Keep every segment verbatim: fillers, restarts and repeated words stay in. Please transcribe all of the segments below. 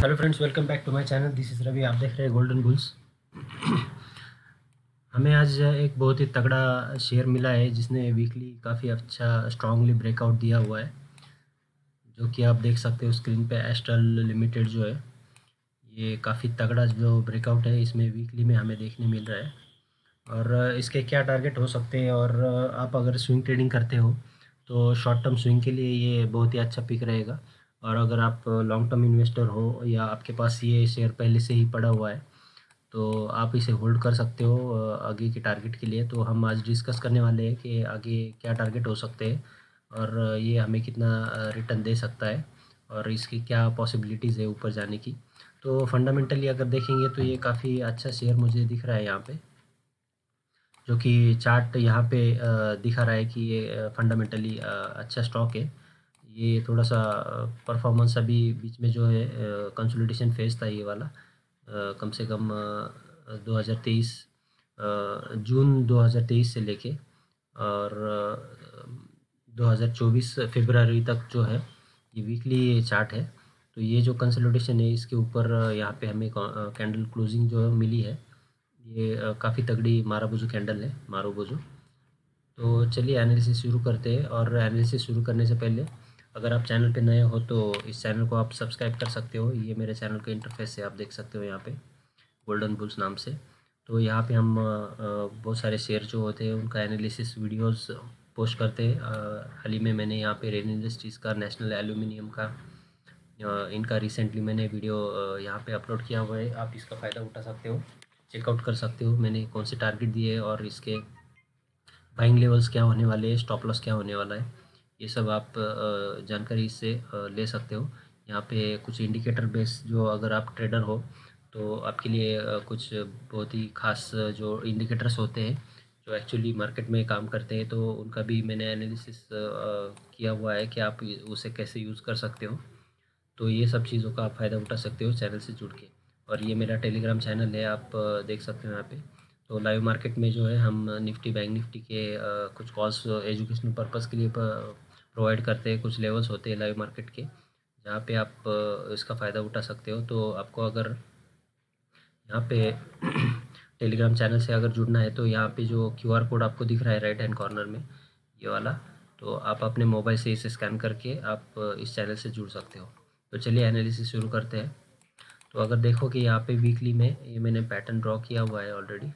Hello friends, welcome back to my channel. This is Ravi. आप देख रहे हैं गोल्डन बुल्स। हमें आज एक बहुत ही तगड़ा शेयर मिला है जिसने वीकली काफ़ी अच्छा स्ट्रांगली ब्रेकआउट दिया हुआ है, जो कि आप देख सकते हो स्क्रीन पे। एस्ट्रल लिमिटेड जो है ये काफ़ी तगड़ा जो ब्रेकआउट है इसमें वीकली में हमें देखने मिल रहा है। और इसके क्या टारगेट हो सकते हैं, और आप अगर स्विंग ट्रेडिंग करते हो तो शॉर्ट टर्म स्विंग के लिए ये बहुत ही अच्छा पिक रहेगा। और अगर आप लॉन्ग टर्म इन्वेस्टर हो या आपके पास ये शेयर पहले से ही पड़ा हुआ है तो आप इसे होल्ड कर सकते हो अ, आगे के टारगेट के लिए। तो हम आज डिस्कस करने वाले हैं कि आगे क्या टारगेट हो सकते हैं और ये हमें कितना रिटर्न दे सकता है और इसकी क्या पॉसिबिलिटीज़ है ऊपर जाने की। तो फंडामेंटली अगर देखेंगे तो ये काफ़ी अच्छा शेयर मुझे दिख रहा है यहाँ पे, जो कि चार्ट यहाँ पे अ, दिखा रहा है कि ये फंडामेंटली अच्छा स्टॉक है। ये थोड़ा सा परफॉर्मेंस अभी बीच में जो है कंसोलिडेशन फेज था ये वाला, अ, कम से कम अ, दो हज़ार तेईस अ, जून दो हज़ार तेईस से लेके और अ, दो हज़ार चौबीस फरवरी तक जो है ये वीकली चार्ट है। तो ये जो कंसोलिडेशन है इसके ऊपर अ, यहाँ पे हमें कैंडल क्लोजिंग जो है मिली है। ये अ, काफ़ी तगड़ी माराबुजू कैंडल है, मारूबुजू। तो चलिए एनालिसिस शुरू करते हैं। और एनालिसिस शुरू करने से पहले अगर आप चैनल पे नए हो तो इस चैनल को आप सब्सक्राइब कर सकते हो। ये मेरे चैनल का इंटरफेस है, आप देख सकते हो यहाँ पे गोल्डन बुल्स नाम से। तो यहाँ पे हम अ, अ, बहुत सारे शेयर जो होते हैं उनका एनालिसिस वीडियोस पोस्ट करते हैं। अ, हाल ही में मैंने यहाँ पे रेन इंडस्ट्रीज़ का, नेशनल एल्यूमिनियम का, अ, इनका रिसेंटली मैंने वीडियो अ, यहाँ पे अपलोड किया हुआ है। आप इसका फ़ायदा उठा सकते हो, चेकआउट कर सकते हो मैंने कौन से टारगेट दिए और इसके बाइंग लेवल्स क्या होने वाले हैं, स्टॉप लॉस क्या होने वाला है, ये सब आप अ, जानकारी इससे अ, ले सकते हो। यहाँ पे कुछ इंडिकेटर बेस, जो अगर आप ट्रेडर हो तो आपके लिए अ, कुछ बहुत ही खास जो इंडिकेटर्स होते हैं जो एक्चुअली मार्केट में काम करते हैं, तो उनका भी मैंने एनालिसिस किया हुआ है कि आप उसे कैसे यूज़ कर सकते हो। तो ये सब चीज़ों का आप फ़ायदा उठा सकते हो चैनल से जुड़ के। और ये मेरा टेलीग्राम चैनल है, आप अ, देख सकते हो यहाँ पे। तो लाइव मार्केट में जो है हम निफ्टी, बैंक निफ्टी के अ, कुछ कॉल्स एजुकेशनल पर्पज़ के लिए प्रोवाइड करते हैं। कुछ लेवल्स होते हैं लाइव मार्केट के जहाँ पे आप अ, इसका फ़ायदा उठा सकते हो। तो आपको अगर यहाँ पे टेलीग्राम चैनल से अगर जुड़ना है तो यहाँ पे जो क्यूआर कोड आपको दिख रहा है राइट हैंड कॉर्नर में, ये वाला, तो आप अपने मोबाइल से इसे स्कैन करके आप अ, इस चैनल से जुड़ सकते हो। तो चलिए एनालिसिस शुरू करते हैं। तो अगर देखो कि यहाँ पे वीकली में ये मैंने पैटर्न ड्रॉ किया हुआ है ऑलरेडी।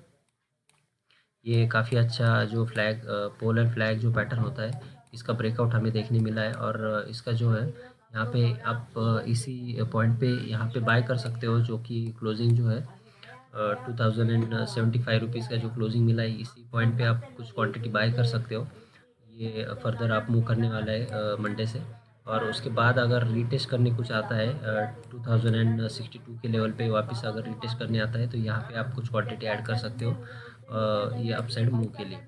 ये काफ़ी अच्छा जो फ्लैग, पोल एंड फ्लैग जो पैटर्न होता है, इसका ब्रेकआउट हमें देखने मिला है। और इसका जो है यहाँ पे आप अ, इसी पॉइंट पे यहाँ पे बाय कर सकते हो, जो कि क्लोजिंग जो है two thousand and seventy five rupees का जो क्लोजिंग मिला है, इसी पॉइंट पे आप कुछ क्वांटिटी बाय कर सकते हो। ये फर्दर आप मूव करने वाला है मंडे से। और उसके बाद अगर रीटेस्ट करने कुछ आता है two thousand and sixty two के लेवल पे वापस अगर रीटेस्ट करने आता है तो यहाँ पे आप कुछ क्वांटिटी ऐड कर सकते हो अ, ये अपसाइड मूव के लिए।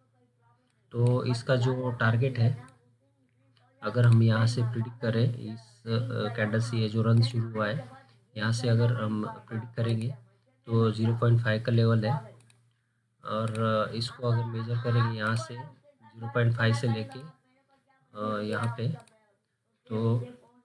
तो इसका जो टारगेट है, अगर हम यहाँ से प्रिडिक्ट करें, इस कैंडल से ये जो रन शुरू हुआ है यहाँ से अगर हम प्रिडिक्ट करेंगे तो ज़ीरो पॉइंट फाइव का लेवल है। और इसको अगर मेजर करेंगे यहाँ से ज़ीरो पॉइंट फाइव से लेके अ, यहाँ पे, तो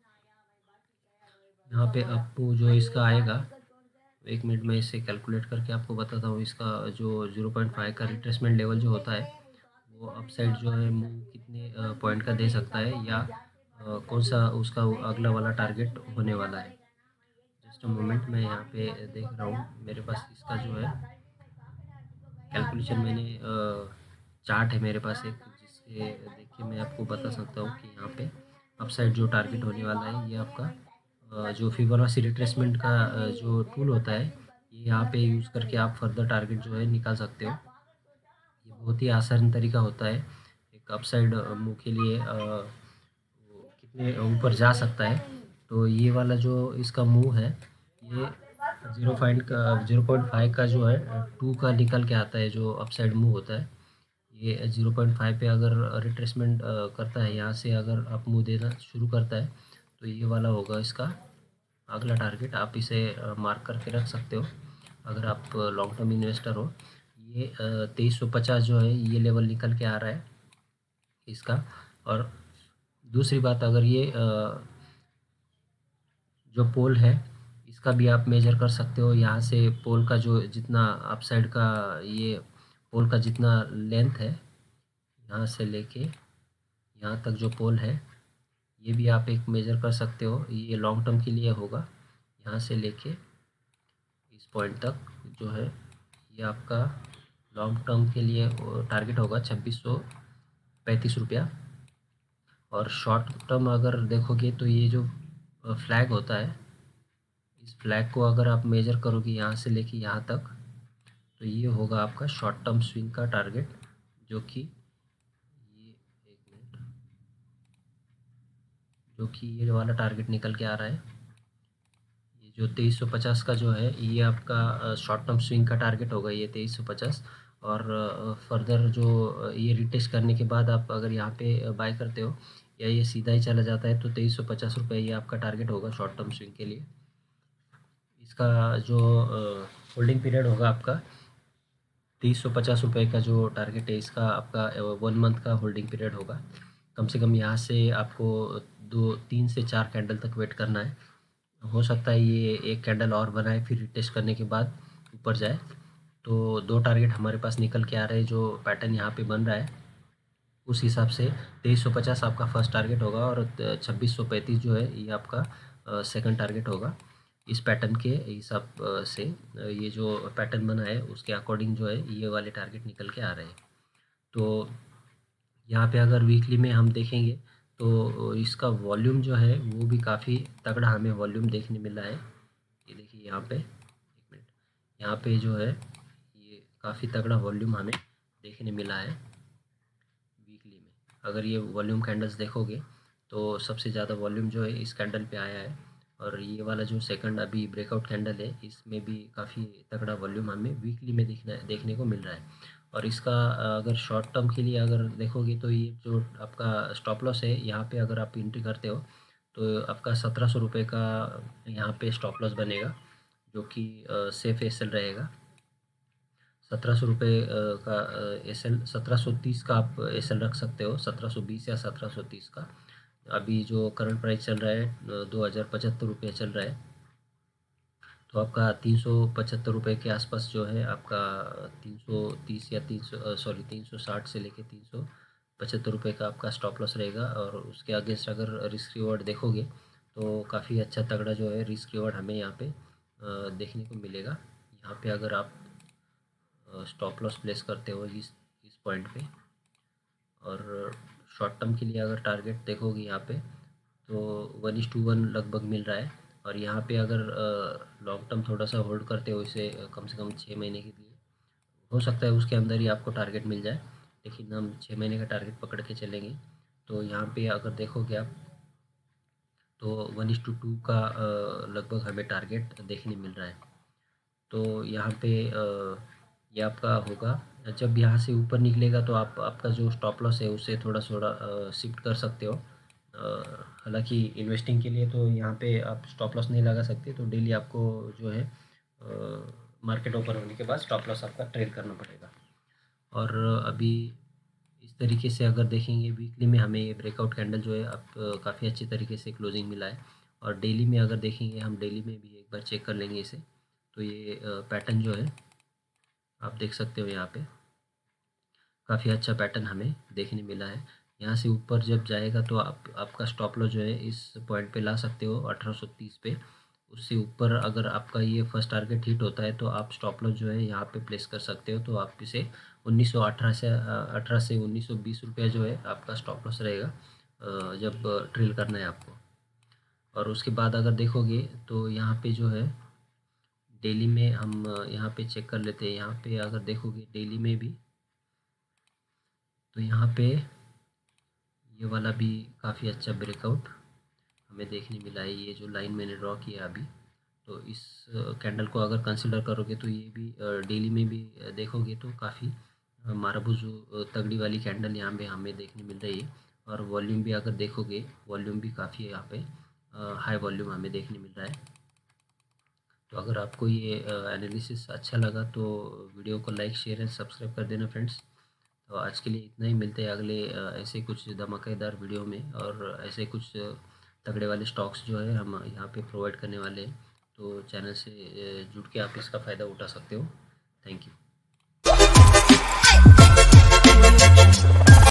यहाँ पे आपको जो इसका आएगा, एक मिनट में इसे कैलकुलेट करके आपको बताता हूँ। इसका जो ज़ीरो पॉइंट फाइव का रिट्रेसमेंट लेवल जो होता है वो अपसाइड जो है मूव कितने पॉइंट का दे सकता है, या अ, कौन सा उसका अगला वाला टारगेट होने वाला है। जस्ट अ मोमेंट, मैं यहाँ पे देख रहा हूँ मेरे पास इसका जो है कैलकुलेशन, मैंने चार्ट है मेरे पास एक, जिससे देख के मैं आपको बता सकता हूँ कि यहाँ पे अपसाइड जो टारगेट होने वाला है, ये आपका अ, जो फिबोनाची रिट्रेसमेंट का अ, जो टूल होता है, ये यहाँ पे यूज़ करके आप फर्दर टारगेट जो है निकाल सकते हो। ये बहुत ही आसान तरीका होता है एक अपसाइड मूव के लिए, अ, वो कितने ऊपर जा सकता है। तो ये वाला जो इसका मूव है, ये ज़ीरो पॉइंट का ज़ीरो पॉइंट फाइव का जो है टू का निकल के आता है जो अपसाइड मूव होता है। ये ज़ीरो पॉइंट फाइव पे अगर रिट्रेसमेंट करता है, यहाँ से अगर आप मुँह देना शुरू करता है तो ये वाला होगा इसका अगला टारगेट। आप इसे मार्क करके रख सकते हो अगर आप लॉन्ग टर्म इन्वेस्टर हो। ये तेईस सौ पचास जो है ये लेवल निकल के आ रहा है इसका। और दूसरी बात, अगर ये अ, जो पोल है इसका भी आप मेजर कर सकते हो। यहाँ से पोल का जो जितना अपसाइड का ये पोल का जितना लेंथ है, यहाँ से लेके यहाँ तक जो पोल है, ये भी आप एक मेजर कर सकते हो। ये लॉन्ग टर्म के लिए होगा। यहाँ से लेके इस पॉइंट तक जो है ये आपका लॉन्ग टर्म के लिए टारगेट होगा छब्बीस सौ पैंतीस रुपया। और शॉर्ट टर्म अगर देखोगे तो ये जो फ्लैग होता है, इस फ्लैग को अगर आप मेजर करोगे यहाँ से लेके यहाँ तक, तो ये होगा आपका शॉर्ट टर्म स्विंग का टारगेट, जो कि ये एक मिनट जो कि ये वाला टारगेट निकल के आ रहा है। ये जो तेईस सौ पचास का जो है ये आपका शॉर्ट टर्म स्विंग का टारगेट होगा, ये तेईस सौ पचास। और फर्दर जो ये रिटेस्ट करने के बाद आप अगर यहाँ पे बाय करते हो या ये सीधा ही चला जाता है तो तेईस सौ पचास रुपये ये आपका टारगेट होगा शॉर्ट टर्म स्विंग के लिए। इसका जो होल्डिंग पीरियड होगा आपका तेईस सौ पचास रुपये का जो टारगेट है, इसका आपका वन मंथ का होल्डिंग पीरियड होगा। कम से कम यहाँ से आपको दो तीन से चार कैंडल तक वेट करना है। हो सकता है ये एक कैंडल और बनाए फिर रिटेस्ट करने के बाद ऊपर जाए। तो दो टारगेट हमारे पास निकल के आ रहे हैं। जो पैटर्न यहाँ पे बन रहा है उस हिसाब से तेईस सौ पचास आपका फर्स्ट टारगेट होगा और छब्बीस सौ पैंतीस जो है ये आपका सेकंड टारगेट होगा। इस पैटर्न के हिसाब से ये जो पैटर्न बना है उसके अकॉर्डिंग जो है ये वाले टारगेट निकल के आ रहे हैं। तो यहाँ पे अगर वीकली में हम देखेंगे तो इसका वॉल्यूम जो है वो भी काफ़ी तगड़ा हमें वॉल्यूम देखने मिला है। ये देखिए यहाँ पे एक मिनट यहाँ पे जो है ये काफ़ी तगड़ा वॉल्यूम हमें देखने मिला है वीकली में। अगर ये वॉल्यूम कैंडल्स देखोगे तो सबसे ज़्यादा वॉल्यूम जो है इस कैंडल पे आया है। और ये वाला जो सेकंड अभी ब्रेकआउट कैंडल है इसमें भी काफ़ी तगड़ा वॉल्यूम हमें वीकली में देखना देखने को मिल रहा है। और इसका अगर शॉर्ट टर्म के लिए अगर देखोगे तो ये जो आपका स्टॉप लॉस है यहाँ पे अगर आप एंट्री करते हो तो आपका सत्रह सौ रुपये का यहाँ पे स्टॉप लॉस बनेगा, जो कि सेफ एस एल रहेगा। सत्रह सौ रुपये का एस एल सत्रह सौ तीस का आप एस एल रख सकते हो, सत्रह सौ बीस या सत्रह सौ तीस का। अभी जो करंट प्राइस चल रहा है दो हज़ार पचहत्तर रुपये चल रहा है। तो आपका तीन सौ पचहत्तर रुपये के आसपास जो है आपका तीन सौ तीस या तीन सौ सॉरी तीन सौ साठ से लेके तीन सौ पचहत्तर रुपये का आपका स्टॉप लॉस रहेगा। और उसके अगेंस्ट अगर रिस्क रिवॉर्ड देखोगे तो काफ़ी अच्छा तगड़ा जो है रिस्क रिवॉर्ड हमें यहाँ पे देखने को मिलेगा। यहाँ पे अगर आप स्टॉप लॉस प्लेस करते हो इस इस पॉइंट पे, और शॉर्ट टर्म के लिए अगर टारगेट देखोगे यहाँ पे तो वन इस टू वन लगभग मिल रहा है। और यहाँ पे अगर लॉन्ग टर्म थोड़ा सा होल्ड करते हो इसे कम से कम छः महीने के लिए, हो सकता है उसके अंदर ही आपको टारगेट मिल जाए, लेकिन हम छः महीने का टारगेट पकड़ के चलेंगे। तो यहाँ पे अगर देखोगे आप तो वन इस टू टू का लगभग हमें टारगेट देखने मिल रहा है। तो यहाँ पे ये आपका होगा। जब यहाँ से ऊपर निकलेगा तो आप आपका जो स्टॉप लॉस है उसे थोड़ा थोड़ा शिफ्ट कर सकते हो। हालांकि इन्वेस्टिंग के लिए तो यहाँ पे आप स्टॉप लॉस नहीं लगा सकते, तो डेली आपको जो है मार्केट ओपन होने के बाद स्टॉप लॉस आपका ट्रेल करना पड़ेगा। और अभी इस तरीके से अगर देखेंगे वीकली में हमें ये ब्रेकआउट कैंडल जो है आप काफ़ी अच्छी तरीके से क्लोजिंग मिला है। और डेली में अगर देखेंगे हम डेली में भी एक बार चेक कर लेंगे इसे, तो ये पैटर्न जो है आप देख सकते हो यहाँ पे काफ़ी अच्छा पैटर्न हमें देखने मिला है। यहाँ से ऊपर जब जाएगा तो आप आपका स्टॉप लॉस जो है इस पॉइंट पे ला सकते हो अठारह सौ तीस पे। उससे ऊपर अगर आपका ये फर्स्ट टारगेट हिट होता है तो आप स्टॉप लॉस जो है यहाँ पे प्लेस कर सकते हो। तो आप इसे उन्नीस सौ अठारह से अठारह से उन्नीस सौ बीस रुपया जो है आपका स्टॉप लॉस रहेगा जब ट्रेल करना है आपको। और उसके बाद अगर देखोगे तो यहाँ पे जो है डेली में हम यहाँ पे चेक कर लेते हैं। यहाँ पे अगर देखोगे डेली में भी तो यहाँ पे ये वाला भी काफ़ी अच्छा ब्रेकआउट हमें देखने मिला है। ये जो लाइन मैंने ड्रॉ किया अभी, तो इस कैंडल को अगर कंसिडर करोगे तो ये भी डेली में भी देखोगे तो काफ़ी माराबूजू तगड़ी वाली कैंडल यहाँ पे हमें देखने मिल रही है। और वॉल्यूम भी अगर देखोगे वॉल्यूम भी काफ़ी यहाँ पे हाई वॉल्यूम हमें देखने मिल रहा है। तो अगर आपको ये एनालिसिस अच्छा लगा तो वीडियो को लाइक शेयर एंड सब्सक्राइब कर देना फ्रेंड्स। तो आज के लिए इतना ही, मिलते हैं अगले ऐसे कुछ धमाकेदार वीडियो में और ऐसे कुछ तगड़े वाले स्टॉक्स जो है हम यहाँ पे प्रोवाइड करने वाले हैं। तो चैनल से जुड़ के आप इसका फ़ायदा उठा सकते हो। Thank you.